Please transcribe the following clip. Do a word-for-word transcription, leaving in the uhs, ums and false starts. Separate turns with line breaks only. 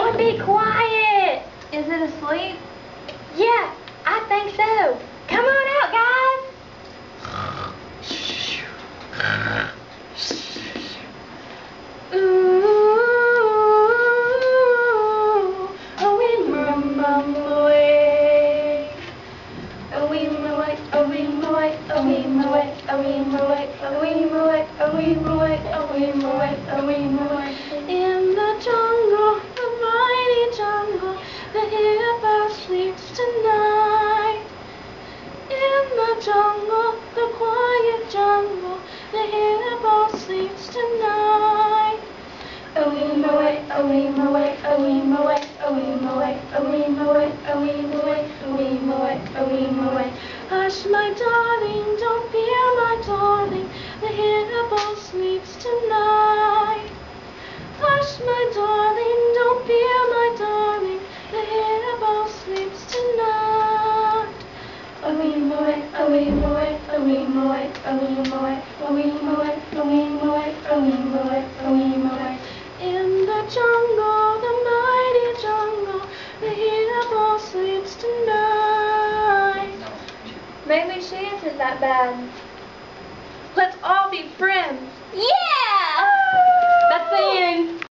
Oh, be quiet!
Is it asleep?
Yeah, I think so. Come on out, guys! Ooh, oh, we mum away. Oh, we away, oh, we away, oh, we away, oh, we away, oh, we away, oh, we away, oh, we away, oh, we away. In the jungle, the mighty jungle, the hippo sleeps tonight. In the jungle, the quiet jungle, the hippo sleeps tonight. Oh, we away, oh, we away, oh, we away, oh, we away, oh, we away, oh, we away, oh, we away, oh, we away. Hush, my darling, don't fear, my darling, the hippo sleeps tonight. Hush, my darling, don't fear, my darling, the hippo sleeps tonight. Oh, we away, oh, we away, oh, we away, oh, we away, oh, we away, oh, we away, oh, we away, oh, we away. In the jungle, the mighty jungle, the hippo sleeps tonight.
Maybe she isn't that bad. Let's all be friends.
Yeah!
That's the end.